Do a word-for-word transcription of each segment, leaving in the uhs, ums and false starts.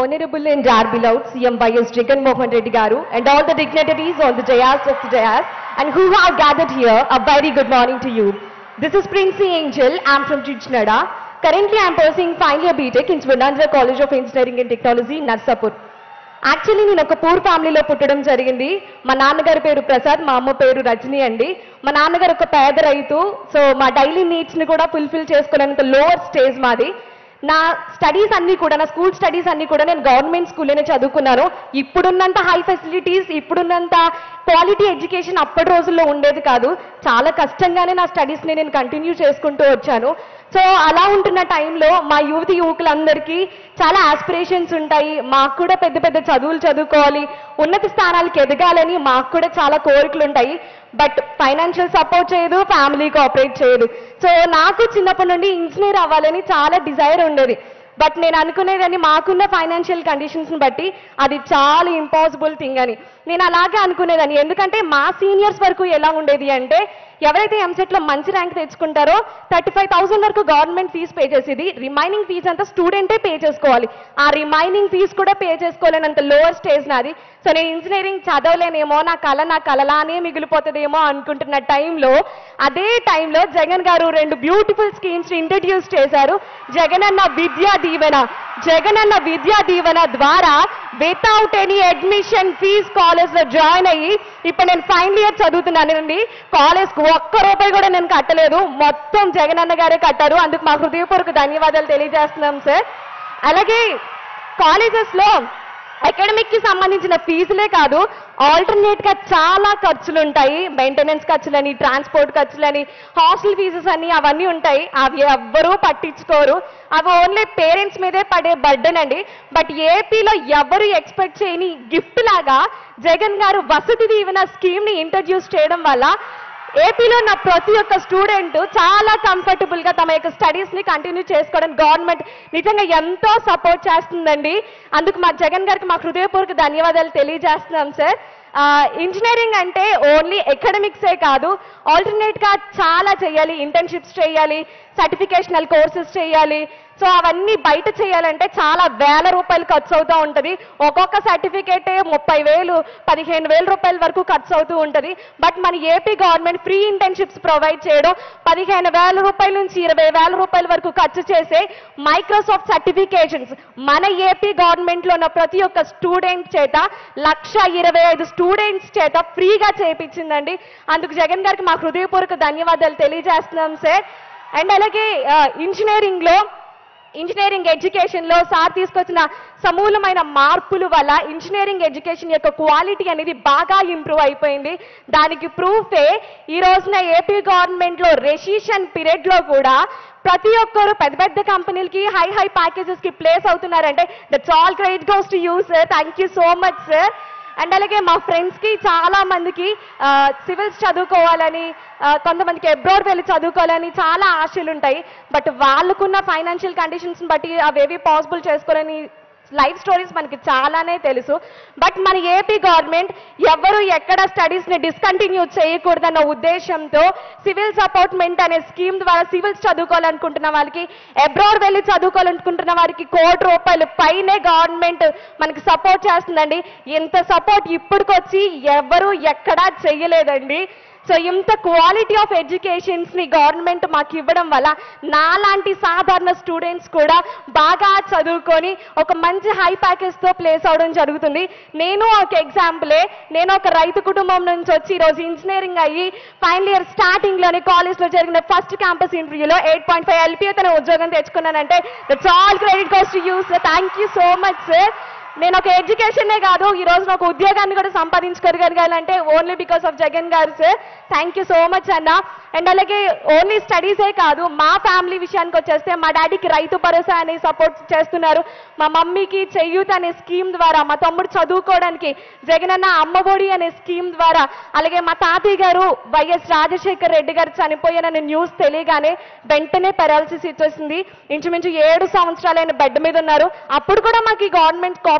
Honorable and our beloved C M Y S Jagan Mohan Reddy Garu and all the dignitaries on the dais of the dais and who have gathered here, a very good morning to you. This is Princey Angel. I am from Chichnada. Currently, I am pursuing final year B Tech in Swarnandhra College of Engineering and Technology, Narsapur. Actually నేను ఒక poor ఫ్యామిలీలో పుట్టడం జరిగింది. మా నాన్నగారి పేరు ప్రసాద్, మా అమ్మ పేరు రజని అండి. మా నాన్నగారు ఒక పేద రైతు. సో మా డైలీ నీడ్స్ని కూడా ఫుల్ఫిల్ చేసుకోవడానికి లోవర్ స్టేజ్ మాది. నా స్టడీస్ అన్నీ కూడా, నా స్కూల్ స్టడీస్ అన్నీ కూడా నేను గవర్నమెంట్ స్కూల్లోనే చదువుకున్నాను. ఇప్పుడున్నంత హై ఫెసిలిటీస్, ఇప్పుడున్నంత క్వాలిటీ ఎడ్యుకేషన్ అప్పటి రోజుల్లో ఉండేది కాదు. చాలా కష్టంగానే నా స్టడీస్ని నేను కంటిన్యూ చేసుకుంటూ వచ్చాను. సో అలా ఉంటున్న టైంలో మా యువతి యువకులందరికీ చాలా ఆస్పిరేషన్స్ ఉంటాయి. మాకు కూడా పెద్ద పెద్ద చదువులు చదువుకోవాలి, ఉన్నత స్థానాలకు ఎదగాలని మాకు కూడా చాలా కోరికలు ఉంటాయి. బట్ ఫైనాన్షియల్ సపోర్ట్ చేయదు, ఫ్యామిలీ కోఆపరేట్ చేయదు. సో నాకు చిన్నప్పటి నుండి ఇంజనీర్ అవ్వాలని చాలా డిజైర్ ఉండేది. బట్ నేను అనుకునేదని మాకున్న ఫైనాన్షియల్ కండిషన్స్ని బట్టి అది చాలా ఇంపాసిబుల్ థింగ్ అని నేను అలాగే అనుకునేదాన్ని. ఎందుకంటే మా సీనియర్స్ వరకు ఎలా ఉండేది అంటే, ఎవరైతే ఎంసెట్లో మంచి ర్యాంక్ తెచ్చుకుంటారో థర్టీ ఫైవ్ థౌసండ్ వరకు గవర్నమెంట్ ఫీజు పే చేసేది, రిమైనింగ్ ఫీజు అంతా స్టూడెంటే పే చేసుకోవాలి. ఆ రిమైనింగ్ ఫీజు కూడా పే చేసుకోలేనంత లోవర్ స్టేజ్ నాది. సో నేను ఇంజనీరింగ్ చదవలేనేమో, నా కళ నా కళలానే మిగిలిపోతుందేమో అనుకుంటున్న టైంలో, అదే టైంలో జగన్ గారు రెండు బ్యూటిఫుల్ స్కీమ్స్ ఇంట్రడ్యూస్ చేశారు. జగన్ అన్న విద్యా దీవెన. జగన్ అన్న విద్యా దీవెన ద్వారా without any admission fee college లో జాయిన్ అయ్యి ఇప్పుడు నేను ఫైనల్ ఇయర్ చదువుతున్నానండి. కాలేజ్ కు ఒక్క రూపాయి కూడా నేను కట్టలేదు, మొత్తం జగన్ అన్న గారే కట్టారు. అందుకు మా హృదయపూర్వక ధన్యవాదాలు తెలియజేస్తున్నాం సార్. అలాగే కాలేజెస్ లో అకాడమిక్ కి సంబంధించిన ఫీజులే కాదు, ఆల్టర్నేట్ గా చాలా ఖర్చులు ఉంటాయి. మెయింటెనెన్స్ ఖర్చులని, ట్రాన్స్పోర్ట్ ఖర్చులని, హాస్టల్ ఫీజెస్ అని అవన్నీ ఉంటాయి. అవి ఎవ్వరూ పట్టించుకోరు. అవి ఓన్లీ పేరెంట్స్ మీదే పడే బర్డెన్ అండి. బట్ ఏపీలో ఎవరు ఎక్స్పెక్ట్ చేయని గిఫ్ట్ లాగా జగన్ గారు వసతి దీవెన స్కీమ్ ని ఇంట్రడ్యూస్ చేయడం వల్ల ఏపీలో ఉన్న ప్రతి ఒక్క స్టూడెంట్ చాలా కంఫర్టబుల్ గా తమ యొక్క స్టడీస్ ని కంటిన్యూ చేసుకోవడానికి గవర్నమెంట్ నిజంగా ఎంతో సపోర్ట్ చేస్తుందండి. అందుకు మా జగన్ గారికి మా హృదయపూర్వక ధన్యవాదాలు తెలియజేస్తున్నాం సార్. ఇంజనీరింగ్ అంటే ఓన్లీ అకాడమిక్సే కాదు, ఆల్టర్నేట్ గా చాలా చేయాలి. ఇంటర్న్షిప్స్ చేయాలి, సర్టిఫికేషనల్ కోర్సెస్ చేయాలి. సో అవన్నీ బయట చేయాలంటే చాలా వేల రూపాయలు ఖర్చు అవుతూ ఉంటుంది. ఒక్కొక్క సర్టిఫికేట్ ముప్పై వేలు పదిహేను వేల రూపాయల వరకు ఖర్చు అవుతూ ఉంటుంది. బట్ మన AP government free internships provide చేయడం, పదిహేను వేల రూపాయల నుంచి ఇరవై వేల రూపాయల వరకు ఖర్చు చేసే మైక్రోసాఫ్ట్ సర్టిఫికేషన్స్ మన ఏపీ గవర్నమెంట్ లో ఉన్న ప్రతి ఒక్క స్టూడెంట్ చేత లక్ష ఇరవై ఐదు స్టూడెంట్స్ చేత ఫ్రీగా చేయించిందండి. అందుకు జగన్ గారికి మా హృదయపూర్వక ధన్యవాదాలు తెలియజేస్తున్నాం సార్. అండ్ అలాగే ఇంజనీరింగ్ లో ఇంజనీరింగ్ ఎడ్యుకేషన్ లో సార్ తీసుకొచ్చిన సమూలమైన మార్పుల వల్ల ఇంజనీరింగ్ ఎడ్యుకేషన్ యొక్క క్వాలిటీ అనేది బాగా ఇంప్రూవ్ అయిపోయింది. దానికి ప్రూఫే ఈ రోజున ఏపీ గవర్నమెంట్ లో రెసిషన్ పీరియడ్ లో కూడా ప్రతి ఒక్కరు పెద్ద పెద్ద కంపెనీలకి హై హై ప్యాకేజెస్ కి ప్లేస్ అవుతున్నారంటే that's all credit goes to you sir. Thank you so much sir. And అలాగే మా ఫ్రెండ్స్కి చాలా మందికి సివిల్స్ చదువుకోవాలని, కొంతమందికి అబ్రాడ్ వెళ్ళి చదువుకోవాలని చాలా ఆశలు ఉంటాయి. బట్ వాళ్ళకున్న ఫైనాన్షియల్ కండిషన్స్ బట్టి అవేవి పాసిబుల్ చేసుకోవాలని లైఫ్ స్టోరీస్ మనకి చాలానే తెలుసు. బట్ మన ఏపీ గవర్నమెంట్ ఎవరు ఎక్కడ స్టడీస్ని డిస్కంటిన్యూ చేయకూడదన్న ఉద్దేశంతో సివిల్ సపోర్ట్మెంట్ అనే స్కీమ్ ద్వారా సివిల్స్ చదువుకోవాలనుకుంటున్న వాళ్ళకి, అబ్రాడ్ వెళ్ళి చదువుకోవాలనుకుంటున్న వారికి కోటి రూపాయలు పైనే గవర్నమెంట్ మనకి సపోర్ట్ చేస్తుందండి. ఇంత సపోర్ట్ ఇప్పటికొచ్చి ఎవరు ఎక్కడా చెయ్యలేదండి. సో ఇంత క్వాలిటీ ఆఫ్ ఎడ్యుకేషన్స్ ని గవర్నమెంట్ మాకు ఇవ్వడం వల్ల నాలాంటి సాధారణ స్టూడెంట్స్ కూడా బాగా చదువుకొని ఒక మంచి హై ప్యాకేజ్ తో ప్లేస్ అవడం జరుగుతుంది. నేను ఒక ఎగ్జాంపులే. నేను ఒక రైతు కుటుంబం నుంచి వచ్చి ఈరోజు ఇంజనీరింగ్ అయ్యి ఫైనల్ ఇయర్ స్టార్టింగ్ లోనే కాలేజ్ లో జరిగిన ఫస్ట్ క్యాంపస్ ఇంటర్వ్యూలో ఎయిట్ పాయింట్ ఫైవ్ ఎల్పీఏ తన ఉద్యోగం తెచ్చుకున్నానంటే that's all credit goes to you sir. Thank you so much sir. నేను ఒక ఎడ్యుకేషనే కాదు, ఈ రోజు ఒక ఉద్యోగాన్ని కూడా సంపాదించుకోగలగాలంటే ఓన్లీ బికాస్ ఆఫ్ జగన్ గారు sir. Thank you so much అన్న. అండ్ అలాగే ఓన్లీ స్టడీసే కాదు, మా ఫ్యామిలీ విషయానికి వచ్చేస్తే మా డాడీకి రైతు భరోసా అనే సపోర్ట్ చేస్తున్నారు. మా మమ్మీకి చెయ్యూత్ అనే స్కీమ్ ద్వారా, మా తమ్ముడు చదువుకోవడానికి జగనన్న అమ్మఒడి అనే స్కీమ్ ద్వారా, అలాగే మా తాతయ్య గారు వైఎస్ రాజశేఖర్ రెడ్డి గారు చనిపోయాననే న్యూస్ తెలియగానే వెంటనే పెరాలసిస్ వచ్చేసింది. ఇంచుమించు ఏడు సంవత్సరాలైన బెడ్ మీద ఉన్నారు. అప్పుడు కూడా మాకు ఈ గవర్నమెంట్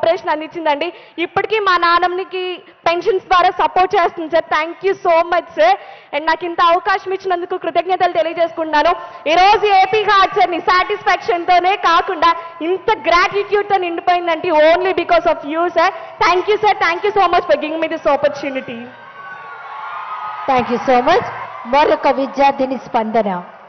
కోఆపరేషన్ అందించిందండి. ఇప్పటికీ మా నాన్నమ్మకి పెన్షన్స్ ద్వారా సపోర్ట్ చేస్తుంది sir. Thank you so much sir. And నాకు ఇంత అవకాశం ఇచ్చినందుకు కృతజ్ఞతలు తెలియజేసుకుంటున్నాను. ఈరోజు ఏపీ హార్ట్ సార్ని సాటిస్ఫాక్షన్తోనే కాకుండా ఇంత గ్రాటిట్యూడ్తో నిండిపోయిందంటే only because of you sir. Thank you sir. Thank you so much for giving me this opportunity. Thank you so much. మరొక విద్యార్థిని స్పందన.